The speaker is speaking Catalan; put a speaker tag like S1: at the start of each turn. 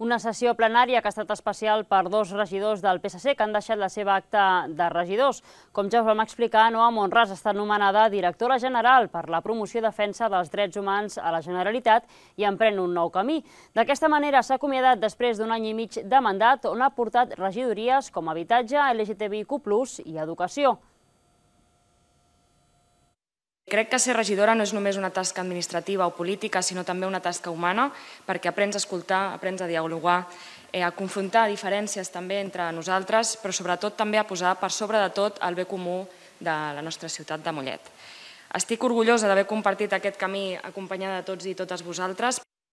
S1: Una sessió plenària que ha estat especial per dos regidors del PSC que han deixat la seva acta de regidors. Com ja us vam explicar, Noa Monràs ha estat nomenada directora general per la promoció i defensa dels drets humans a la Generalitat i emprèn un nou camí. D'aquesta manera s'ha acomiadat després d'un any i mig de mandat on ha portat regidories com habitatge, LGTBIQ+, i educació.
S2: Crec que ser regidora no és només una tasca administrativa o política, sinó també una tasca humana, perquè aprens a escoltar, aprens a dialogar, a confrontar diferències també entre nosaltres, però sobretot també a posar per sobre de tot el bé comú de la nostra ciutat de Mollet. Estic orgullosa d'haver compartit aquest camí acompanyada de tots i totes vosaltres,